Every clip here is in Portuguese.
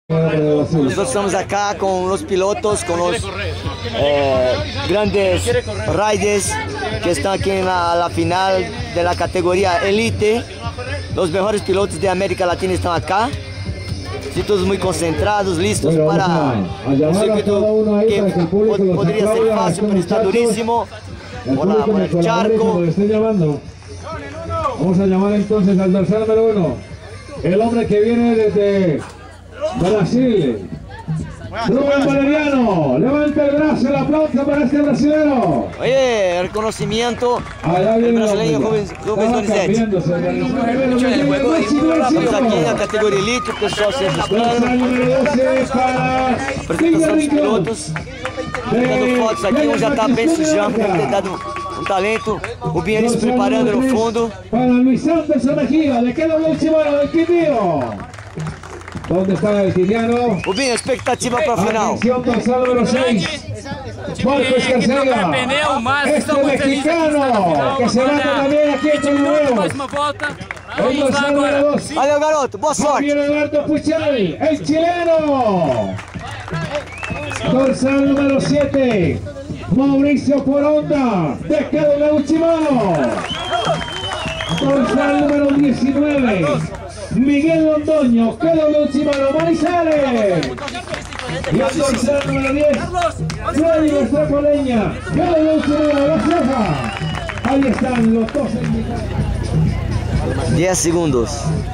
Nosotros estamos acá con los pilotos, con los grandes riders que están aquí en la final de la categoría Elite. Los mejores pilotos de América Latina están acá. Sí, todos muy concentrados, listos para un circuito que podría ser fácil, pero está durísimo. Por el charco. Vamos a llamar entonces al dorsal número 1, el hombre que viene desde Brasil, Rubén Valeriano. Levanta el brazo, el aplauso para este brasileño. Oye, reconocimiento del brasileño Rubens Donizete. Estamos aquí en la categoría Elite, o pessoal se registrando. Apresentação dos pilotos. Dando fotos aqui, um já está bem sujão, deve ter dado um talento. O Binho se preparando no fundo. Para Luis Santos Mejía, le queda un último del Quindío. ¿Dónde está el Quindiano? O Binho, expectativa para a final. Atención, dorsal número 6. Marcos Carcega. Este mexicano que se va también aquí en Chile. El dorsal número 2. Valeu, garoto. Boa sorte. Javier Eduardo Puchal, el chileno. Dorsal número 7. Mauricio Poronda, de KW Chimano. Dorsal número 19. Miguel Londoño, KW Chimano Manizales. Y el dorsal número 10. Freddy Estrapoleña, KW Chimano La Ceja. Ahí están los dos invitados. 10 segundos.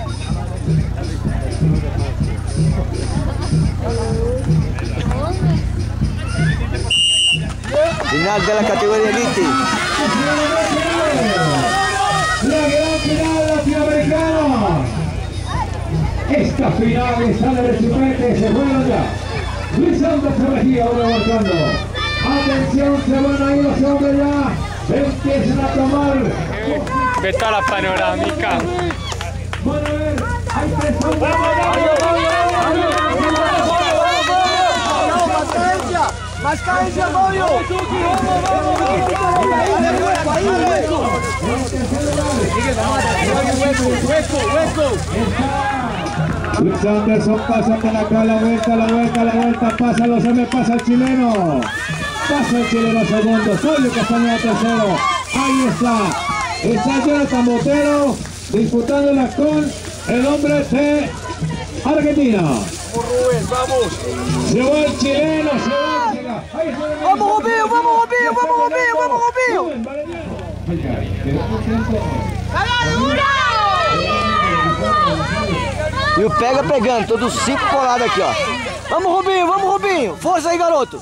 Final de la categoría Elite. La gran final latinoamericana. Esta final está de recipiente, se juega ya. Luis Santos Mejía ahora marcando. Atención, se van a ir los hombres ya. Empiezan a tomar. Vete a la panorámica. Van a ver, hay 3 hombres. Mas carencia, Mario! Luis Anderson pasa por acá, la vuelta, pasa los M, pasa el chileno. Pasa el chileno segundo, Fabio Castañeda tercero. Ahí está Jonathan Botero disputándola con el hombre de Argentina. Se va el chileno, se va el chileno. Vamos, Rubinho, vamos, Rubinho, vamos, Rubinho, vamos, Rubinho! E o pega pegando, todos 5 colados aqui, ó. Vamos, Rubinho! Força aí, garoto!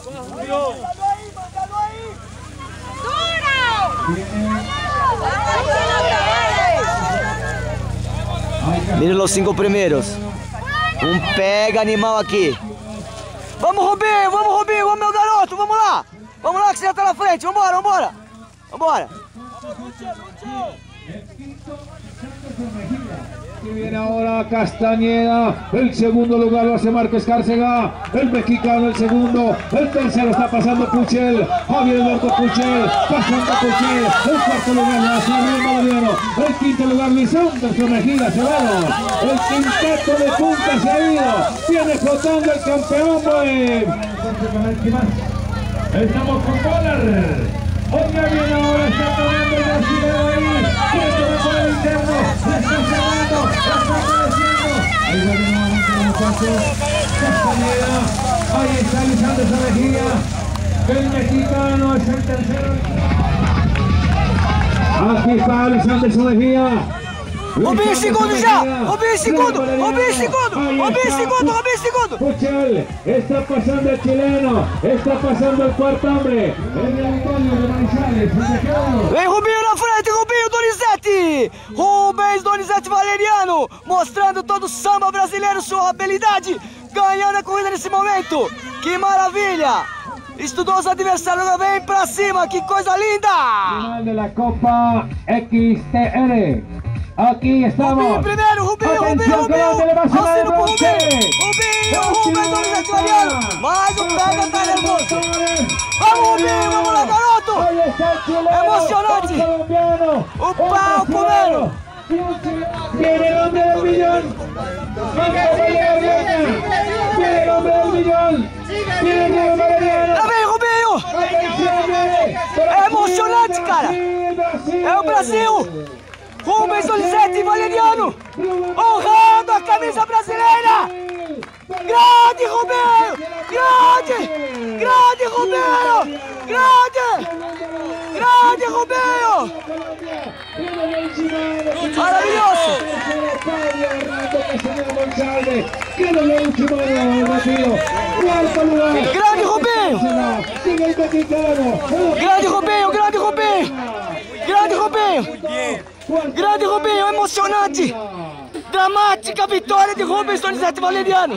Miren los 5 primeros. Um pega animal aqui. Vamos, Rubinho, vamos, meu garoto, vamos lá! Vamos lá que você já tá na frente, vambora! Y viene ahora Castañeda, el segundo lugar lo hace Marcos Cárcega, el mexicano el segundo, el tercero está pasando Puchel, Javier Eduardo Puchel, pasando Puchel, el cuarto lugar lo hace Rubén Valeriano, el quinto lugar Luis Santos Mejía, se va, el quinteto de punta se ha ido, viene flotando el campeón, estamos con Polar. Otra viene ahora, está tomando el brasileño ahí, esto va por el interno, está cerrando, está apareciendo. Ahí va nuevamente el muchacho, Castañeda, ahí está Luis Santos Mejía, el mexicano es el tercero. Aquí está Luis Santos Mejía. Rubinho segundo já! Rubinho segundo! Puchel, está pasando el chileno, está pasando el cuarto hombre. El Antonio de Manizales, vem Rubinho na frente, Rubinho Donizete! Rubens Donizete Valeriano, mostrando todo o samba brasileiro, sua habilidade, ganhando a corrida nesse momento. Que maravilha! Estudou os adversários, vem pra cima, que coisa linda! Final de la Copa XTR. Aquí estamos. Rubinho primeiro, Rubinho! Auxílio pro Rubinho Donizete Valeriano! Mais um pega, tá nervoso! Vamos, Rubinho, vamos lá, garoto! Emocionante! O pau comendo! Viene el hombre del millón. hombre del millón. Lá vem, Rubinho! É emocionante, cara! É o Brasil! Rubens Donizete e Valeriano honrando a camisa brasileira! Grande Rubinho! Grande! Grande Rubinho! Grande! Grande Rubinho! Maravilhoso! Grande Rubinho! Grande Rubinho! Grande Rubinho! Grande Rubinho! Grande Rubinho, emocionante! Dramática vitória de Rubens Donizete Valeriano!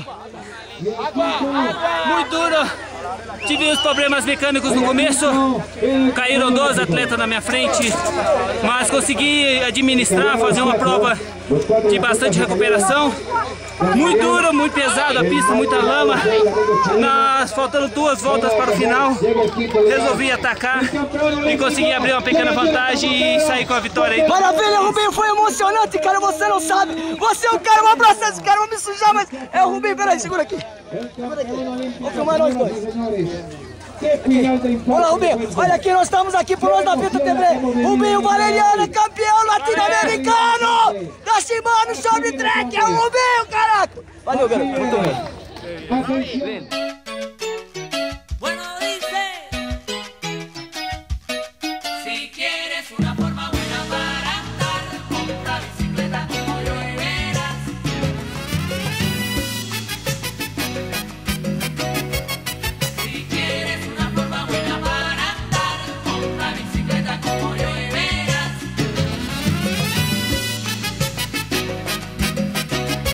Muito duro. Tive os problemas mecânicos no começo, caíram 2 atletas na minha frente, mas consegui administrar, fazer uma prova de bastante recuperação. Muito duro, muito pesado a pista, muita lama. Faltando 2 voltas para o final, resolvi atacar e consegui abrir uma pequena vantagem e sair com a vitória aí. Maravilha, Rubinho, foi emocionante, cara, você não sabe. Você é um cara, um abraço a esse cara, vou me sujar, mas é o Rubinho, peraí, segura aqui. Segura aqui, vou filmar nós dois. Aqui. Olha, Rubinho, olha aqui, nós estamos aqui por nós da Pita TV. Rubinho Valeriano, campeão latino-americano da Shimano Short Track, é o Rubinho, caraca! Valeu, garoto, muito bem.